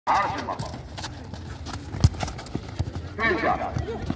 عارف المرمى. يرجع.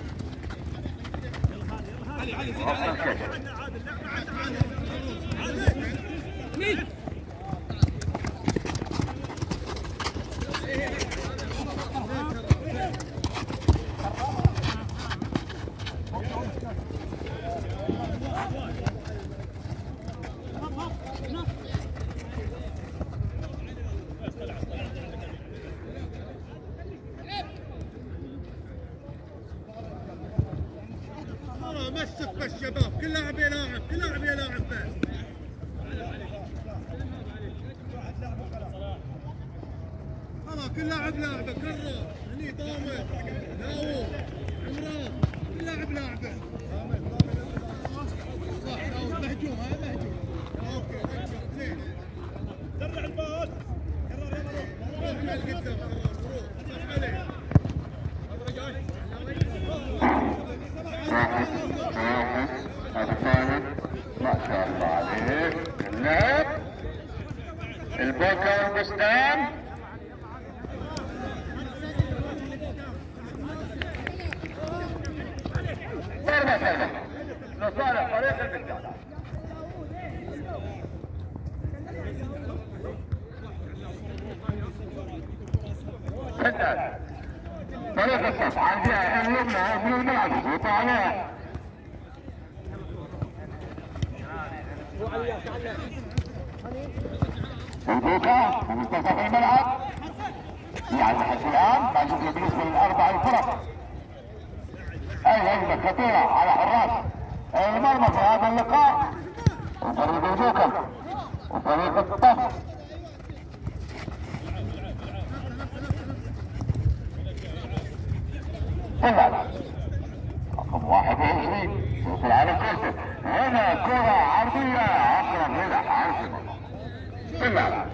مسك بالشباب، كل لاعب يلاعب، كل لاعب يلاعب بس. خلاص كل لاعب لاعبه، كرر، هني ضامن، داوود، عمران، كل لاعب لاعبه. صح داوود، مهجوم هاي مهجوم. اوكي اكثر اثنين. درع الباص، كرر يلا روح. روح من قدام خلاص روح، صح عليه. ما شاء الله عليك. اللعب البوكا والبستان ضربة سهلة لصالح فريق البستان. فريق الصف عندها اليمنى من الملعب يفوت عليها. البوكا في منتصف الملعب يعني لحد الان ما شفنا بالنسبه للاربع الفرق اي هجمه خطيره على حراس المرمى في هذا اللقاء وفريق البوكا وفريق الطف. رقم 21 يوصل على كورته. هنا كرة عرضية أقرب إلى حارس المرمى. بالله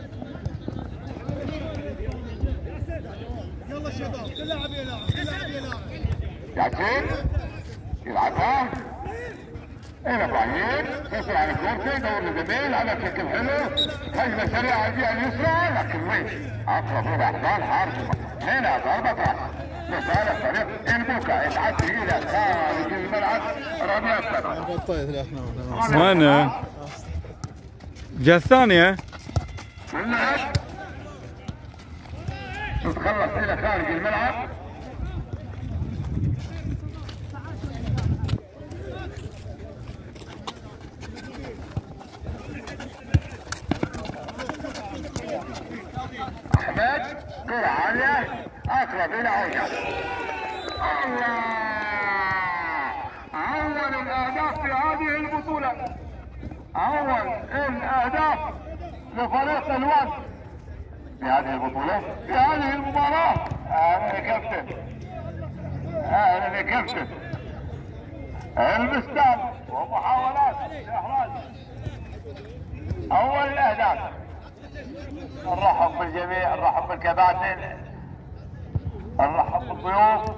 يلا شباب، كل لاعب يلاعب، كل لاعب يلاعب. ياسين يلعبها إلى بعيد، يوصل على كورته، يدور للزميل على شكل حلو، هجمة سريعة الجهة اليسرى، لكن وين؟ أقرب إلى حصان حارس المرمى. هنا ضربة راس لصالح فريق البوكا يتعدي الى خارج الملعب. رمية سبعة وين جا الثانية اللعب تتخلص الى خارج الملعب. احمد كرة عالية اقرب الى عوجة. الله اول الاهداف في هذه البطولة، اول الاهداف لفريق الواد في هذه البطولة في هذه المباراة. اهلا يا كابتن، اهلا يا كابتن. البستان ومحاولات الاحراز اول الاهداف. نرحب بالجميع، نرحب بالكباتن، نرحب بالضيوف.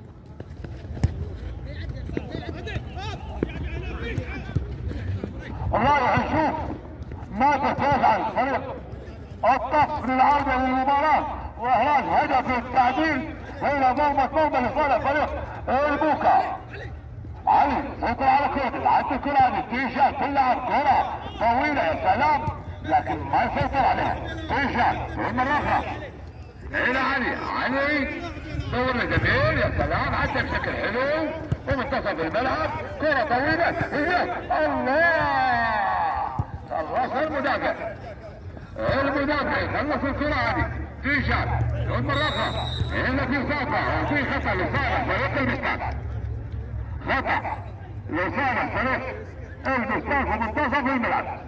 رايح نشوف ماذا سيفعل فريق الطف للعودة للمباراة واحراز هدف التعديل الى ضربة مرمى لصالح فريق البوكا. علي سيطر على كورته، عدى الكرة هذه تيشات تلعب كرة طويلة يا سلام، لكن ما يسيطر عليها. تيشات مرة أخرى إلى علي، علي دور لجميل يا سلام، عدى بشكل حلو ومنتصف الملعب، كرة طويلة هي الله. خلص المدافع، المدافع يخلص الكرة هذه. تيشات مرة أخرى هنا في صافة وفي خطأ لصالح فريق البستان. خطأ لصالح فريق البستان في منتصف الملعب.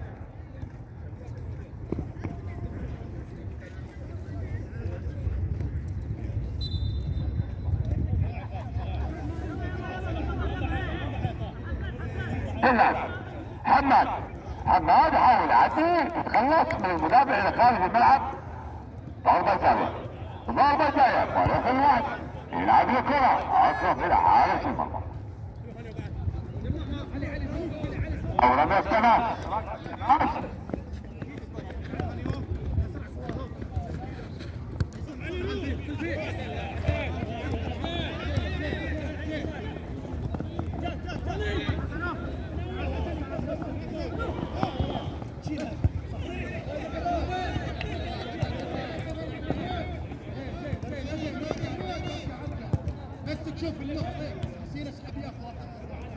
حماد يحاول يعدي يتخلص من المدافع الى خارج الملعب. ضربة ثانية، ضربة جاية فريق الواد يلعب الكرة اقرب الى حارس المرمى. او رمية كمان شوف النص يصير اسحب ياخذ واحد.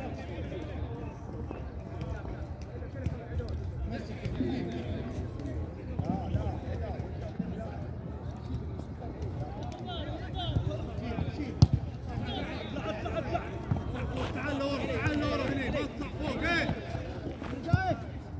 تعال لورا هني اطلع فوق ايه جاي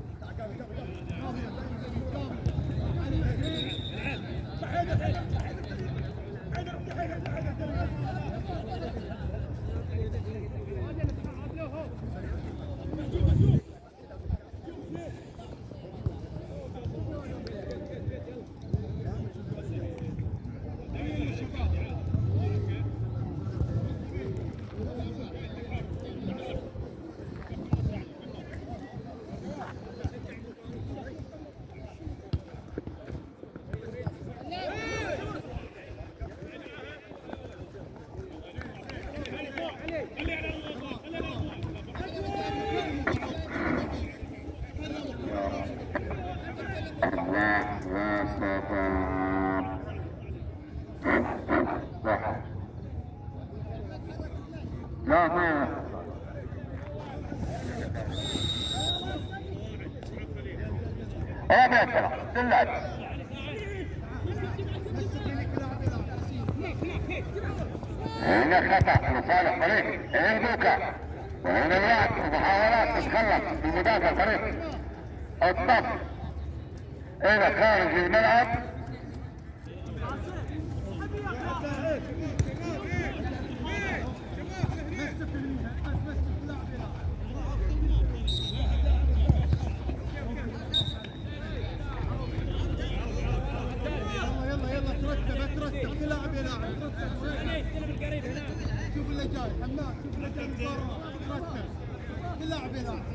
هنا خطأ لصالح فريق البوكا، وهنا الوقت ومحاولات تتخلص بمدافع فريق الطف الى خارج الملعب. ترتب كل لاعب يلعب. شوف اللي جاي حماد، شوف اللي جاي من برا، ترتب كل لاعب يلعب.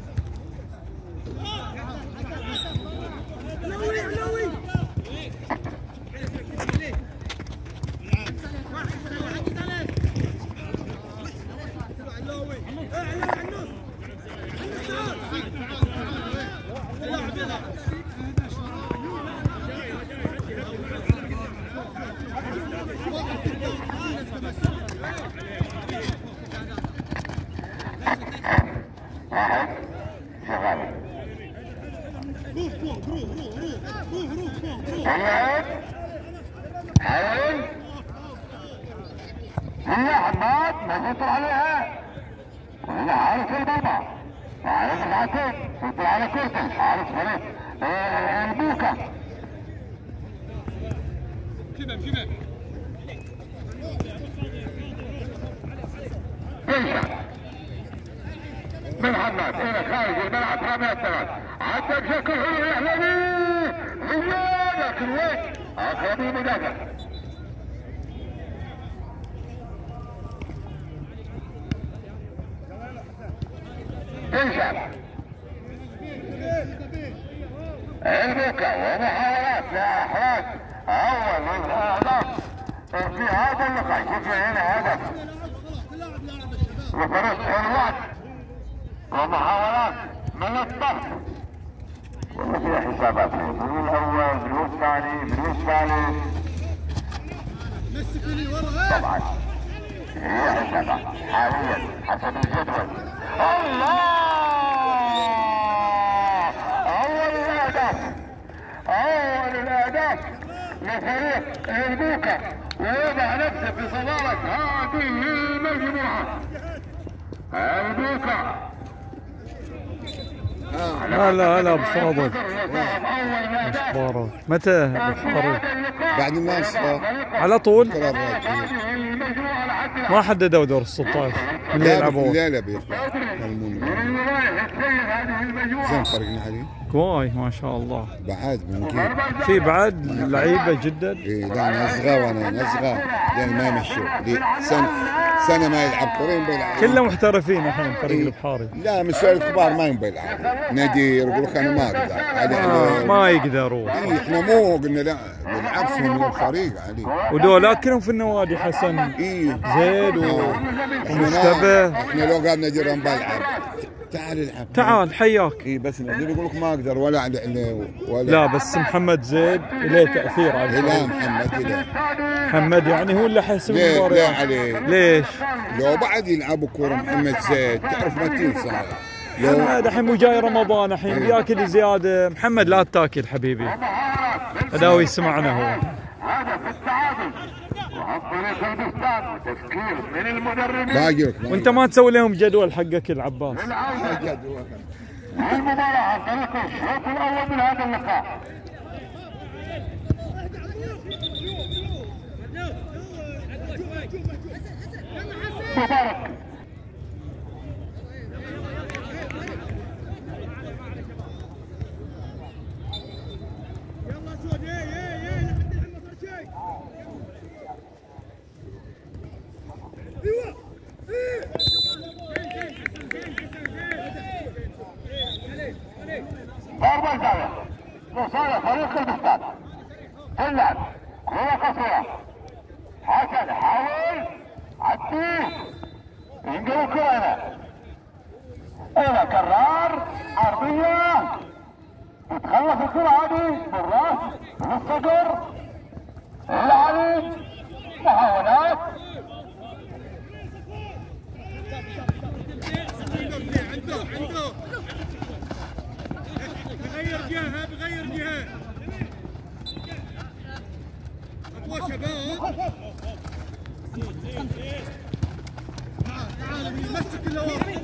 علوي علوي هي حماد ما يسيطر عليها، وهنا عارف المرمى وعارف العتيق يسيطر على كورته، عارف فريق البوكا. من حماد الى خارج الملعب رمي الثلاث، عدى بشكل حلو الاهلاوي لكن وين اقرب مدافع. تنشر البوكا ومحاولات لاحراز اول الاهداف في هذا اللقاء. شوف هنا هدف لفريق الوقت ومحاولات من الطرف، وفي حسابات من الاول من الثاني من الثالث طبعا هي حسابات حاليا حسب الجدول. الله اول الاهداف لفريق البوكا، ووضع نفسه في صدارة هذه المجموعة البوكا. هلا ابو فاضل، متى ابو فاضل؟ بعد ما نصفى على طول ما حددوا دور ال 16 اللي يلعبون. لا بيطلع زين فرقنا عليه كواي ما شاء الله. بعد ممكن في بعد لعيبه جدا. اي لا نزغى وانا نزغى لان ما مشوا لي سنه ما يلعب كورين بيلعب كلهم محترفين الحين فريق البحاري. لا من الشباب الكبار ما يلعب نادير يقول لك انا ما اقدر ما يقدروا. احنا مو قلنا لا بالعكس هم الفريق علي ودول كلهم في النوادي حسن زيد ومشتبه. احنا لو قعدنا جيران بلعب تعال العب. تعال حياك. اي بس اللي يقول لك ما اقدر ولا ولا لا بس محمد زيد له تاثير على لا الفريق. محمد يعني هو اللي حيسوي لا المباراه. عليه. ليش؟ لو بعد يلعبوا كوره محمد زيد تعرف ما تنسى. لو محمد الحين مو جاي رمضان الحين بياكل زياده. محمد لا تاكل حبيبي. هذا يسمعنا هو. هدف التعادل وعن طريق البستان وتفكير من المدربين. باقي وانت ما تسوي لهم جدول حقك العباس. المباراة عن طريق الشوط الأول من هذا اللقاء. مبارك ضربة الزاوية لصالح فريق البستان. تلعب كرة قصيرة. حسن حاول عديه ينقل الكرة هنا إلى كرار عرضية يتخلص الكرة هذه بالراس من الصدر العلي. محاولات بغير جهة أقوى شباب. تعال مسك اللواء.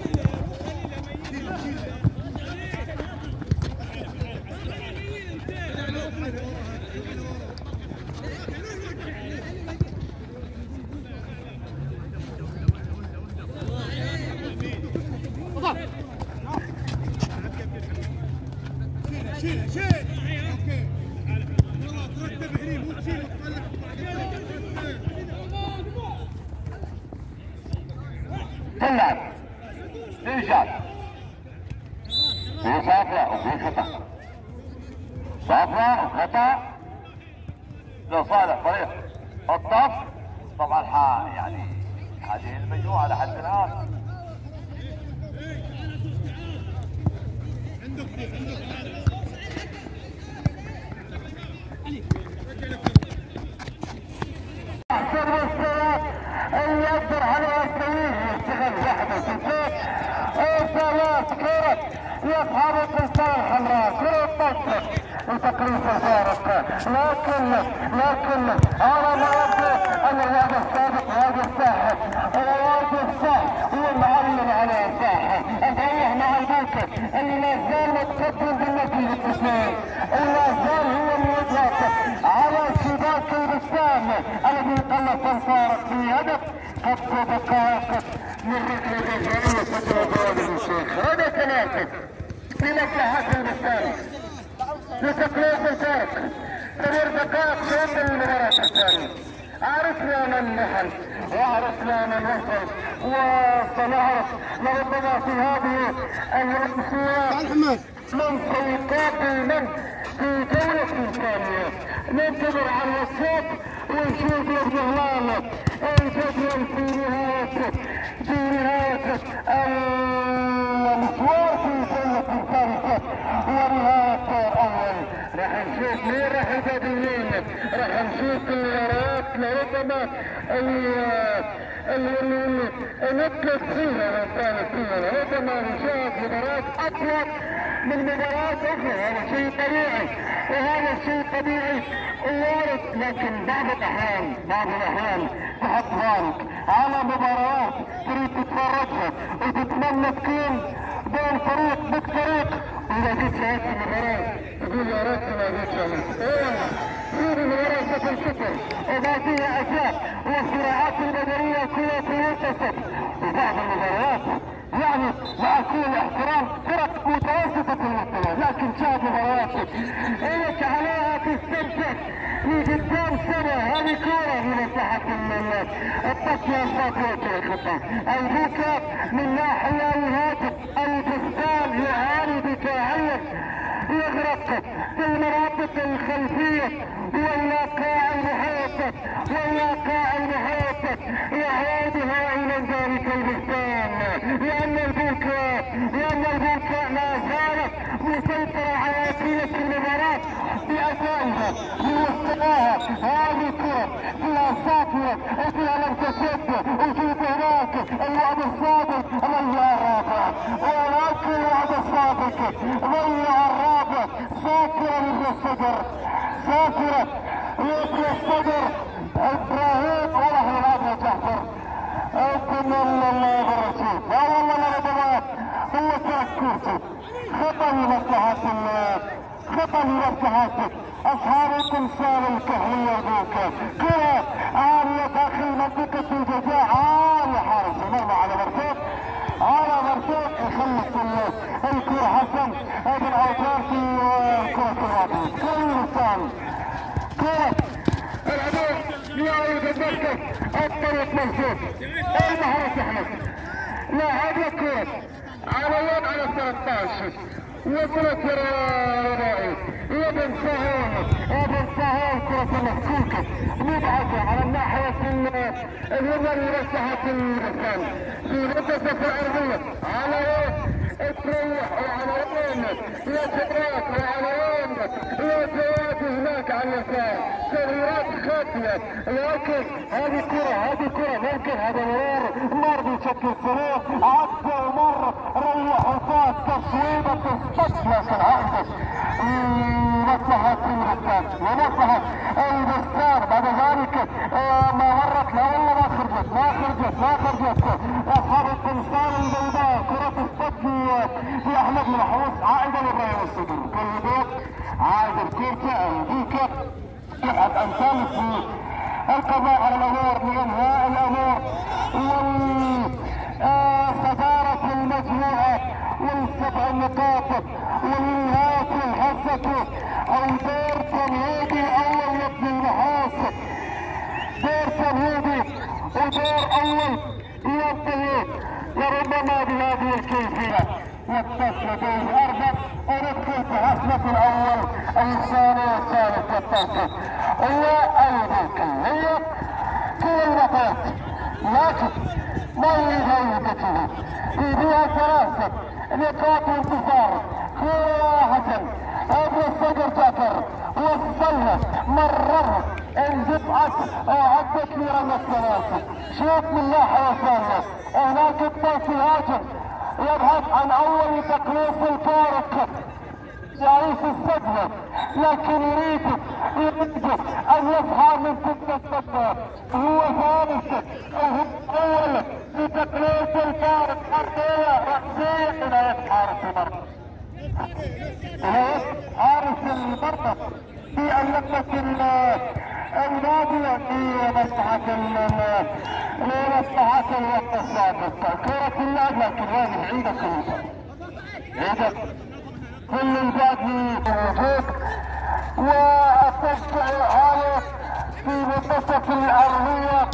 تلعب إنشاد في صافرة وفي خطأ. صافرة وخطأ لصالح فريق الطف. طبعا يعني هذه المجموعة لحد الآن اللي يقدر على يستويه يشتغل وحده في البيت. ثلاث كرة يصحب القسطان الحمراء كرة تطلق وتقريب الفارق. لكن على ما يبدو ان الواد السابق واد الساحل وواد الساحل هو المعلم على الساحل. انتبه مع البوكر اللي ما زال متقدم بالنتيجة اثنين. ولا زال هو المواجهة على شباك البستان الذي قلص الفارق في هدف قد دقائق من ركلة الجميع فترة جواد الشيخ. هذا تناسب لمصلحة البستان لتقليص الفارق. تمر دقائق شوط المباراة الثانية. عرفنا من نحن وعرفنا من وصل وسنعرف لربما في هذه الامسيات من سيقابل من في جولة ثانية. ننتظر على الصوت ونشوف الجهلان الجدول في نهاية المشوار في جولة ثالثة ونهاية الأول. راح نشوف مين راح يبدلين. راح نشوف المباريات لربما اللي نطلق فيها الثالث فيها. ربما نشاهد مباريات أطول من مباريات أخرى. هذا شيء طبيعي وهذا شيء طبيعي ووارد. لكن بعض الأحيان تحط ذلك على مباريات تريد تتفرجها وتتمنى تكون بين فريق ضد فريق. إذا جيت شاهدت المباراة تقول يا رب ما جيت شاهدت. هذه المباراة ستنشطر وما فيها أجواء والصراعات المدنية كلها في منتصف. وبعض المباريات يعني مع كل احترام فرق متوسطة المستوى لكن شاهد مباريات لك عليها تستمتع في قدام سنة. هذه كورة من مساحة التصوير الخطوة الخطأ. البوكا من ناحية يهاجم البستان يعاني دفاعيا يغرق في المناطق الخلفية والواقع المحيط يعودها إلى ذلك البستان لأن البوكا الشاهد يوسعوها هذه كرة فيها ساكنة وفيها لمسة يد ويجيب هناك اللاعب الصادق ضيع الرابع ولكن اللاعب الصادق ضيع الرابع ساكنة من الصدر ساكنة يطلع الصدر ابراهيم وراح يلعبها جعفر كنا الله برسول لا والله لا ربما هو ترك كرسي خطأ لمصلحة خطأ لمصلحة أصحاب التمثال الكهرية ذوك كرة عالية داخل منطقة الجزاء عالية حارس المرمى على مرتين يخلص الكرة حسن ابن عوضار في كرة الوادي كرة ثاني كرة العدو يعود المركز الطريق منصور المهارة تحمل لا هذه كرة على يد على 13 وصلت الرائد ابن سهول كرة مفكوكة مبعثة على الناحية اليمنى لمصلحة البسام في منتصف الأرضية على يد تروح وعلى يمك يا جبرات وعلى يمك يا جواد هناك على اليسار تغييرات خاطئة لكن هذه كرة ممكن هذا مر بشكل سريع عدى ومر ريح وفات تصويبة الصد لكن عقدت مصلحة البستان ومصلحة البستان بعد ذلك ما مرت لا والله ما خرجت اصحاب التمثال البيضاء كرة الصد في احمد محروس عائدة للراية والصدر كل بيت عائد الكرة البيكة يحب امثال في القضاء على الامور لانهاء الامور وصدارة المجموعة والسبع نقاط ونهاية الحصة او دور تمهيدي اول يبني المحاسن دور تمهيدي ودور اول ينتهي لربما بهذه الكيفية يتصل به الارض وندخل في حفلة الاول الثاني والثالث والثالث هي كل المطارات لكن ما هي جيدته فيها 3 نقاط انتصار كرة حسن ابو الصدر جعفر وصلها مررها انزبعت عدت لرمى الثلاثة شوف من ناحية ثانية هناك الطرف الهاجم يبحث عن اول تقليص الفارق يعيش الصدمة لكن يريد ان يسعى من تلك الصدمة هو ثالث وهو اول في تقليص الفارق رأسية من حارس المرمى حارس المرمى في اللقطة الماضية في مصلحة الوقت السابق كرة اللعب لكن هذه بعيدة كلها كل الباقي موجود والتشجيع عالي في منتصف الأرضية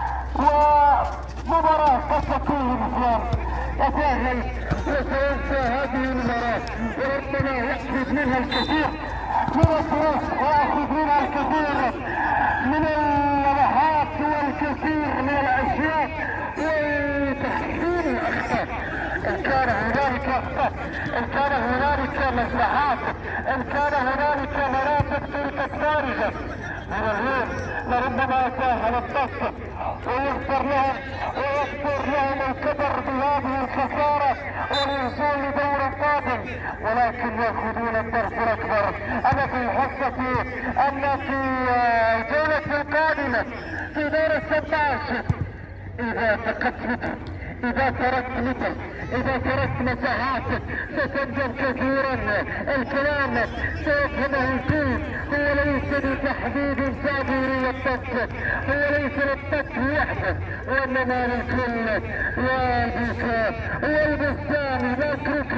ومباراة تستطيع الإسلام يتأهل وسينسى هذه المباراة وربما يأخذ منها الكثير من الدروس ويأخذ منها الكثير من اللمحات والكثير من الأشياء وتحسين الأخطاء إن كان هنالك أخطاء إن كان هنالك مصلحات إن كان هنالك مناطق تلك الخارجة من اليوم لربما ساهل الضغط ويغفر لهم الكبر بهذه الخسارة والوصول لدور قادم ولكن يأخذون الدرس الأكبر أنا في حصتي أن في الجولة القادمة في دور 16 إذا فقدت متر إذا تركت متر إذا تركت مساحات ستندم كثيرا الكلام سيفهمه الكل هو ليس بتحديد تعبيري الطق هو ليس للطق وحده وإنما للكل يا بيكا والبستان نترك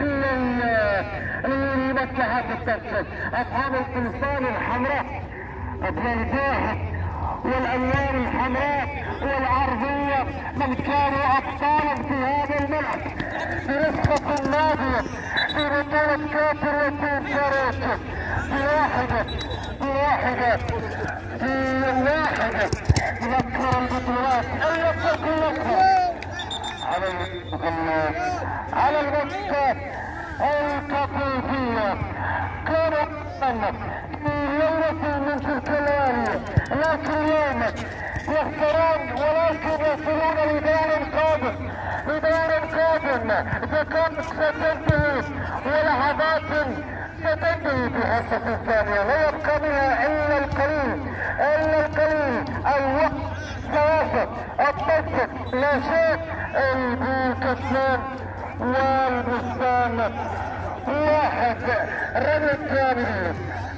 لمصلحة الطق أصحاب التمثال الحمراء البيضاء والالوان الحمراء والعرضيه من كانوا ابطالا في هذا الملعب برفقه الناديه في بطوله كاس الوطن شارك بواحده تذكر البطولات على المسكات الكافيه كانوا في ليله في تلك الليالي، لكن اليوم يخسرون ولكن يصلون لدور قادم، دقائق ستنتهي ولحظات ستنتهي في الحصة الثانية، لا يبقى منها إلا القليل، الوقت سيصل، الضغط لا شيء، البوكسمان والبستان 1 رمي الثاني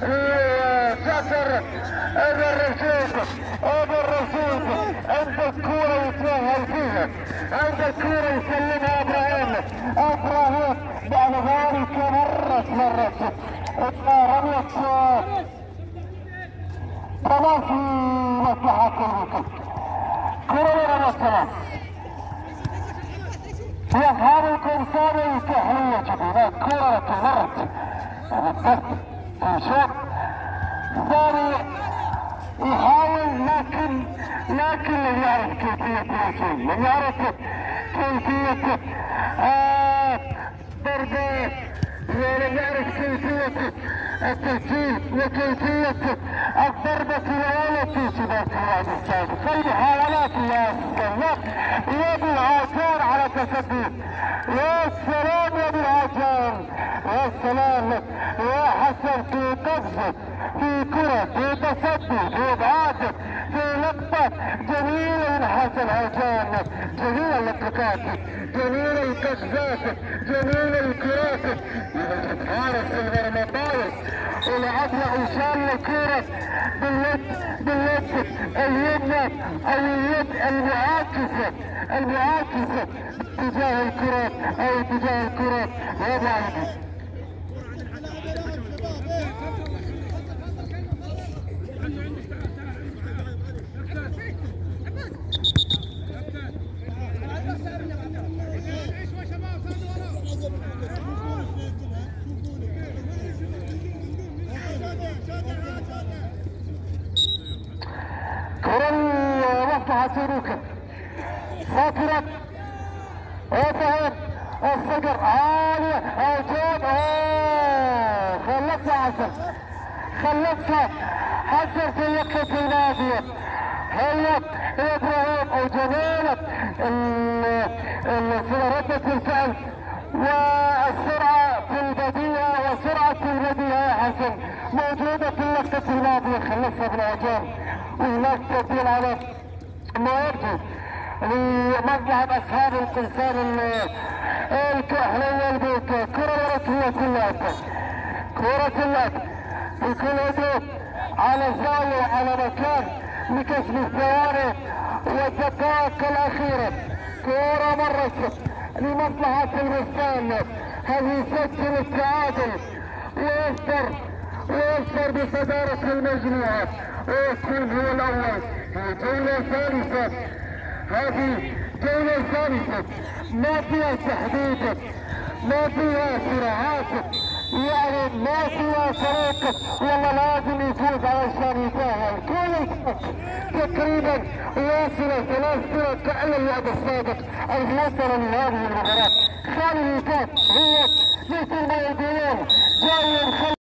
شكر ابو الرشيد عند الكورة يتوهل فيها، عند الكورة يسلمها ابراهيم بعد ذلك مرت رمية طبعا في مصلحة الوكل كورة لرمية السلام يظهر القمصان تحلية جديدة، كرة مرت الضغط شوط ثاني يحاول لكن لم يعرف كيفية الوصول، لم يعرف كيفية ضربات، ولم يعرف كيفية التسديد وكيفية الضربة الأولى في سباق الوعد السادس. في محاولات يا سلام يد العاجان على التسديد، يا سلام يد العاجان، يا سلام يا حسن في قفزة، في كرة، في تصدي، في ابعاد، في لقطة جميلة من حسن عاجان، جميلة اللقطات، جميلة القفزات، جميلة الكرات، حارس المرمى طاير ولعبها وشال الكرة باليد اليمنى او اليد المعاكسة تجاه الكرات او تجاه الكرات وضعها. حسيبوكا فاكرة وفهم الصقر عالية الجود خلصها حسن في لقطة النادية هيت ابراهيم وجميلة ردة الفعل والسرعة في البديهة وسرعة البديهة يا حسن موجودة في لقطة النادية، خلصها بالعجال وهناك تبديل على ما يبدو لمصلحة أصحاب القمصان الكحلية البيكة. كرة هي كلها كرة اللعب بكل هدوء على زاوية على مكان لكسب الثواني والدقائق الأخيرة. كرة مرت لمصلحة البستان، هل يسجل التعادل ويصدر بصدارة المجموعة ويكون هو الأول في جولة ثالثة. هذه جولة ثالثة ما فيها تحديد، ما فيها صراعات، يعني ما فيها طريقة والله لازم يفوز علشان يتأهل. كل تقريبا واصلة 3 فرق على اللعب السابق الموصلة لهذه المباراة. ثاني هي مثل ما يقولون جاي